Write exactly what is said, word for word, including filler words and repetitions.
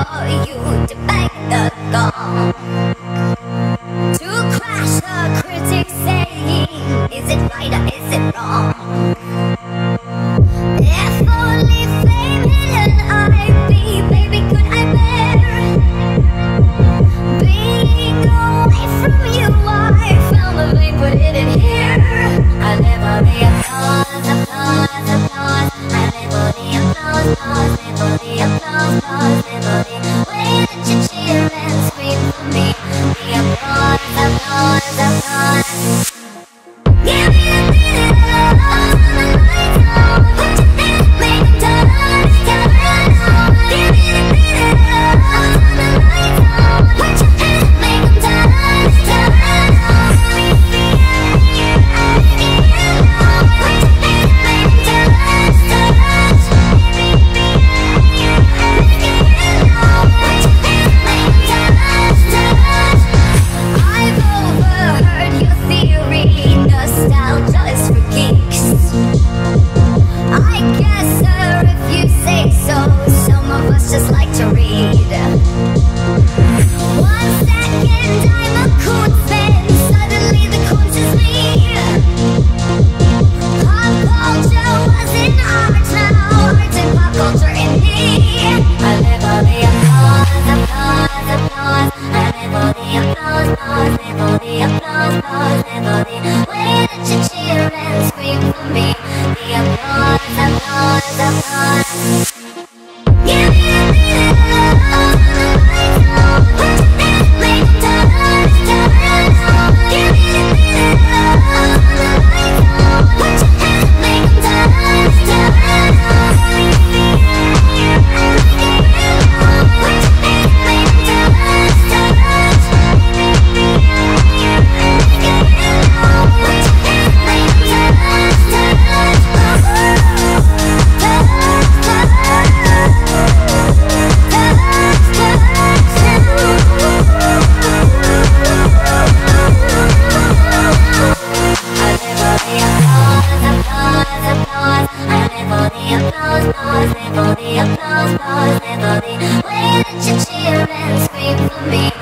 for you to bang the gong, to crash the critics saying, is it right or is it wrong? If only fame hidden I'd be, baby, could I bear being away from you? I found the vein, put it in here. I'll never be applause, applause, applause. I'll never be applause, applause, never be applause, applause, never be. Way that you cheer and scream for me. The applause, applause, applause. Give me a minute of love, turn the lights on. Put your hands, make them turn, turn on. Give me a minute of love, turn the lights on. Put your hands, make them turn, turn on. Put your hands, make them turn, turn on. I've overheard your theory, nostalgia is for geeks. I guess, sir, if you say so, some of us just like to read. One second I'm a coon fan, suddenly the coons is me. Pop culture was in art, now art and pop culture in me. I'll never be applause, applause, applause. I'll never be applause, applause, never be applause, applause, never be. Way that you cheer and scream for me. The applause, applause, applause. Give me a minute of love, turn the lights on. Put your hands, make them turn, turn on. Give me a minute of love, turn the lights on. Put your hands, make them turn, turn on. Put your hands, make them turn, turn on. Applause, applause, never be applause, applause, never be. Way that you cheer and scream for me.